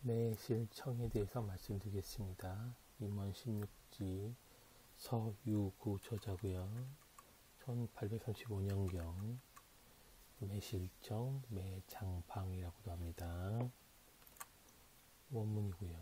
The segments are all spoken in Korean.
매실청에 대해서 말씀드리겠습니다. 임원 16지 서유구 저자고요. 1835년경 매실청, 매장방이라고도 합니다. 원문이고요.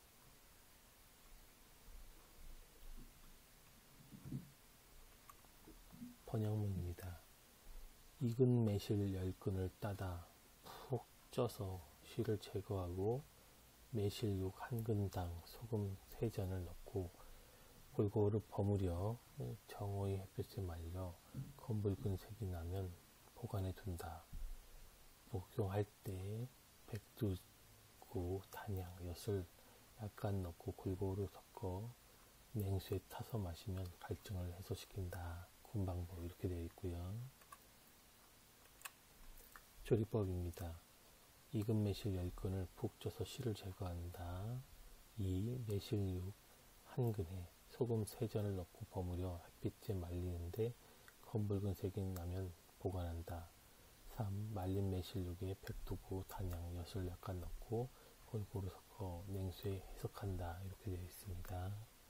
번역문입니다. 익은 매실 10근을 따다 푹 쪄서 씨를 제거하고 매실육 1근당 소금 3잔을 넣고 골고루 버무려 정오의 햇볕에 말려 검붉은 색이 나면 보관해 둔다. 복용할 때 백두고 단양, 엿을 약간 넣고 골고루 섞어 냉수에 타서 마시면 갈증을 해소시킨다. 군방법 이렇게 되어 있고요. 조리법입니다. 익은 매실 10근을 푹 쪄서 씨를 제거한다. 2. 매실육 1근에 소금 3잔을 넣고 버무려 햇빛에 말리는데 검붉은 색이 나면 보관한다. 3. 말린 매실육에 백두고, 단양, 엿을 약간 넣고 골고루 섞어 냉수에 해석한다. 이렇게 되어 있습니다.